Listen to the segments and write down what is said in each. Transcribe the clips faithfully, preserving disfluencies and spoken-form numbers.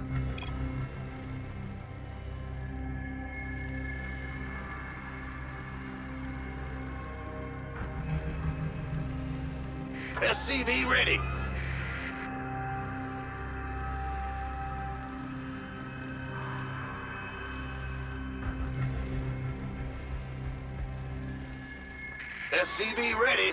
S C V ready. S C V ready.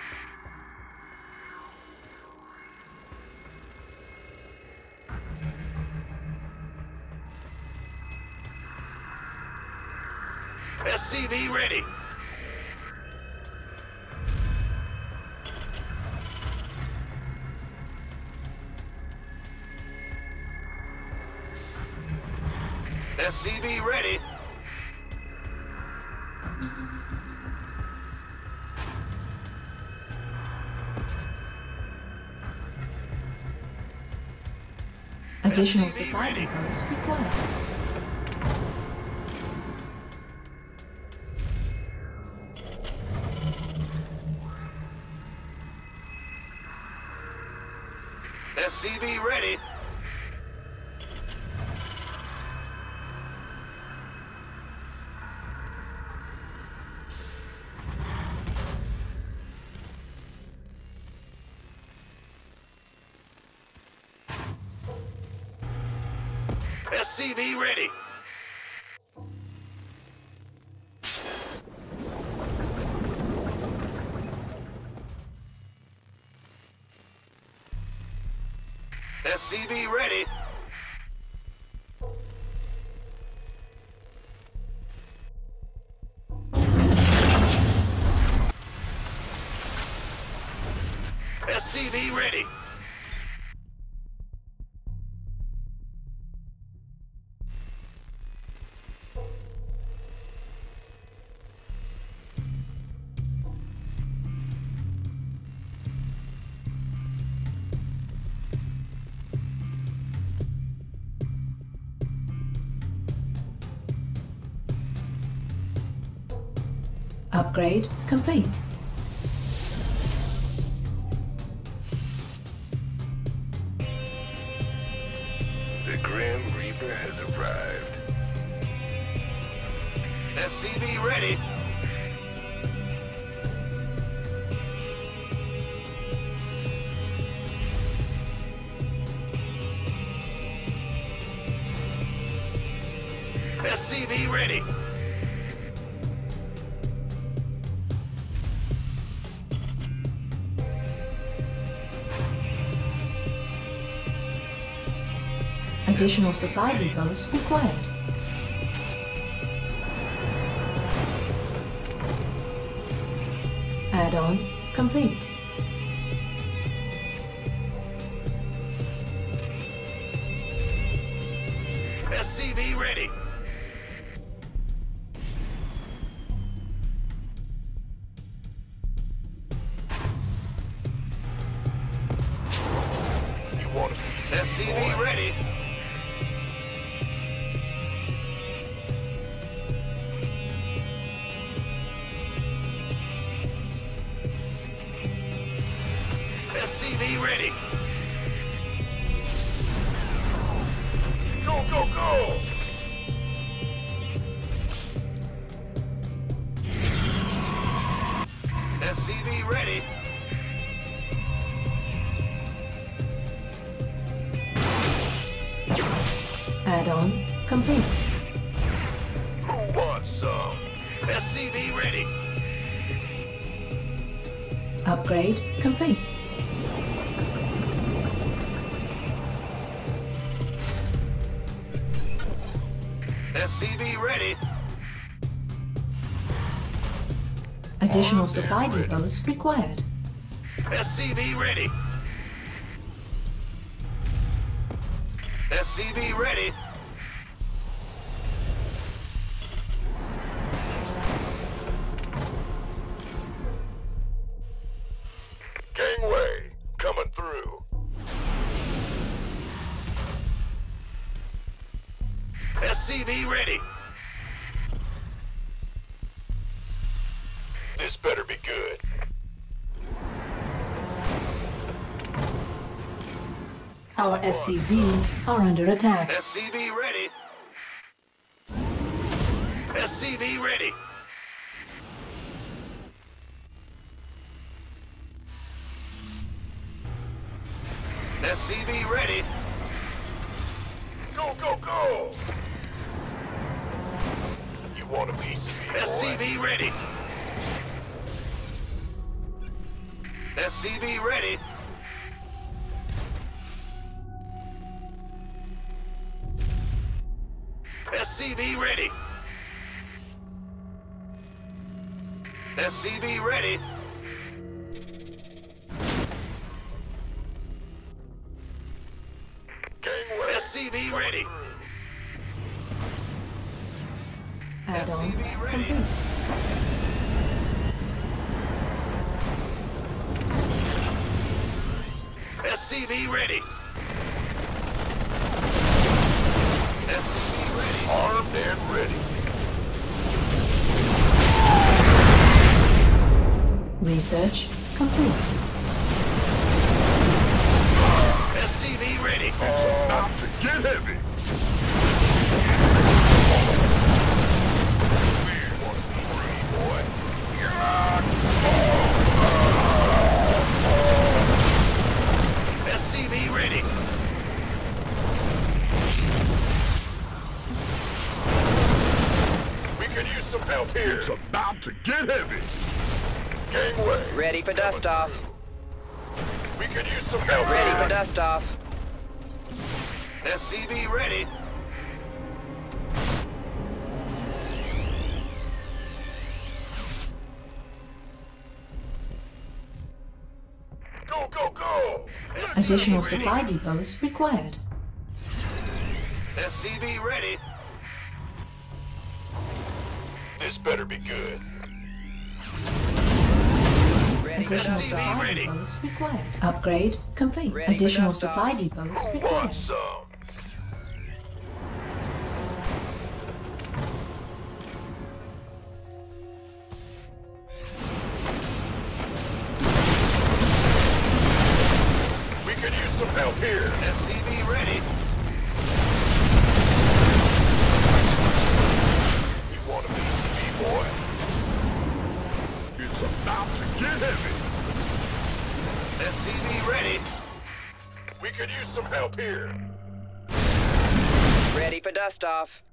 S C V ready. S C V ready. Additional supply depots required. S C V ready. S C V ready. S C V ready. S C V ready. Upgrade complete. The Grim Reaper has arrived. S C V ready. S C V ready. Additional supply depots required. Add-on complete. S C V ready. You want to be S C V ready. S C V ready. Go, go, go! S C V ready. Add-on complete. Who wants some? S C V ready. Upgrade complete. S C V ready. Additional supply depots required. S C V ready. S C V ready. Gangway, coming through. S C V ready. This better be good. Our S C Vs are under attack. S C V ready. S C V ready. S C V ready. Go, go, go! You want a piece of me, S C boy? V ready. S C V ready. S C V ready. S C V ready. Gangway, S C V coming ready. through. Add-on S C V ready. complete. S C V ready. S C V ready. Armed and ready. Research complete. S C V ready. About to get heavy. Want a piece of me, boy? S C V ready. We could use some help here. It's about to get heavy. Gangway. Ready for dust off. We could use some help Ready here. for dust off. S C V ready. Go, go, go! S C V Additional ready. supply depots required. S C V ready. This better be good. Ready for Additional dust supply off. ready. depots required. Upgrade complete. Ready for Additional dust supply off. depots Who required. wants some? We could use some help here. S C V ready. You want a piece of me, boy? It's about to get heavy. S C V ready. We could use some help here. Ready for dust off.